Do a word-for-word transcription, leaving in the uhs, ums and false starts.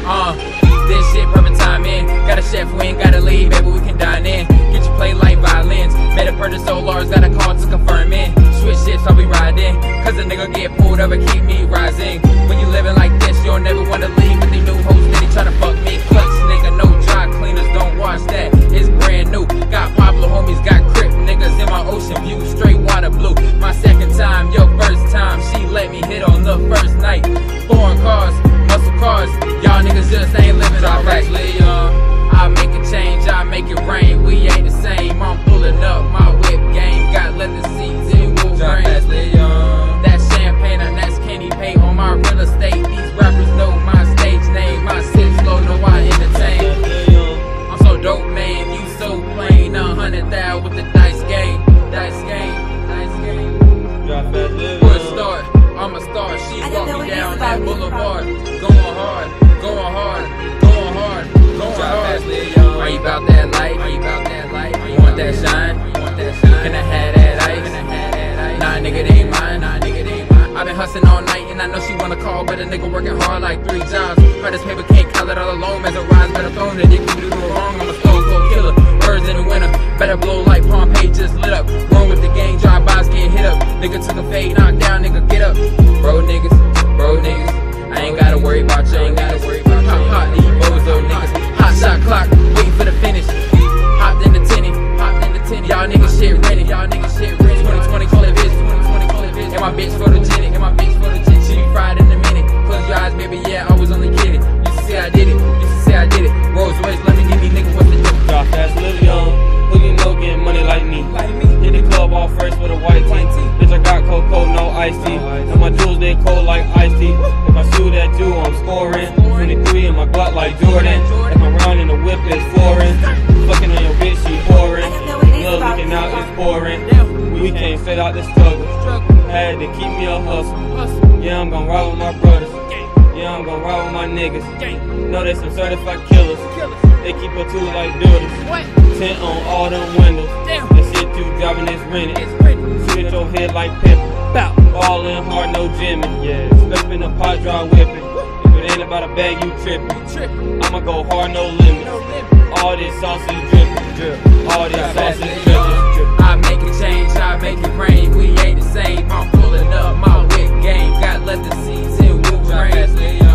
Uh, this shit perfect timing. Got a chef, we ain't gotta leave, baby, we can dine in. Get you play like violins. Made a purchase so large, got a call to confirm in. Switch shifts, I'll be riding. Cause a nigga get pulled up and keep me rising. When you living like this, you'll never wanna leave. With the new hoes, steady tryna fuck me. Clutch, nigga, no dry cleaners, don't watch that. It's brand new. Got Pablo homies, got Crip niggas in my ocean view. Straight water blue. My second time, your first time. She let me hit on the first night. Foreign cars, muscle cars. Y'all niggas just ain't living alright. I make a change, I make it rain. We ain't the same. I'm pulling up my whip game. Got leather seats and wool grain. That's champagne and that's candy paint on my real estate. These rappers know my stage name. My sit slow, know I entertain. I'm so dope, man. You so plain. A hundred thou with the dice game. Dice game. Dice game. Put a start. I'm a star. She walk me down that boulevard. Going hard. Going hard. Going hard. Going hard. Are you about that life? Are you about that life? You want that shine? You want that shine? Can I have that ice? Can I have that ice? Nah, nigga, they ain't mine. Nah, nigga, they ain't mine. I've been hustling all night and I know she wanna call, but a nigga working hard like three jobs. Heard this paper can't count it all alone. As a rise, better thrown it. If you do no wrong, I'm a stone cold killer. Birds in the winter, better blow like Pompeii just lit up. Wrong with the gang, drive-bys get hit up. Nigga took a fade, knock down, nigga get up. Bro niggas, bro niggas, I ain't gotta worry about you, ain't gotta worry about you. Hot, hot, these bozo niggas. Hot shot clock, waiting for the finish. Hopped in the tinny, hopped in the tinny. Y'all niggas shit ready, y'all niggas shit ready. twenty twenty call it bitch, twenty twenty call it bitch. And my bitch photogenic, and my bitch photogenic. She be fried in a minute. Close your eyes, baby, yeah, I was only kidding. Used to say I did it, used to say I did it. Rolls Royce, let me give these niggas what's the difference. Drop fast, live young. Who you know getting money like me? Like me. Hit the club off first with a white tee. Bitch, I got cocoa, no iced tea. And my jewels, they cold like iced tea. If I shoot at you, I'm scoring. twenty-three in my Glock like Jordan. If I'm rounding the whip, it's foreign. Fucking on your bitch, she whoring. Love looking out, it's pouring. We came straight out the struggle. Had to keep me a hustle. Yeah, I'm gon' ride with my brothers. Yeah, I'm gon' ride with my niggas. Know they some certified killers. They keep a tool like builders. Tint on all them windows. The shit you driving is rented. Shoot at your head like pimpin'. Ballin' hard, no gymming. Yeah, steppin' the pot, dry whipping. If it ain't about a bag, you trippin'. I'ma go hard, no limit. All this sauce is drippin'. All this sauce is drippin'. I make a change, I make it rain. We ain't the same. I'm pulling up my whip game. Got leather seats and wool grain.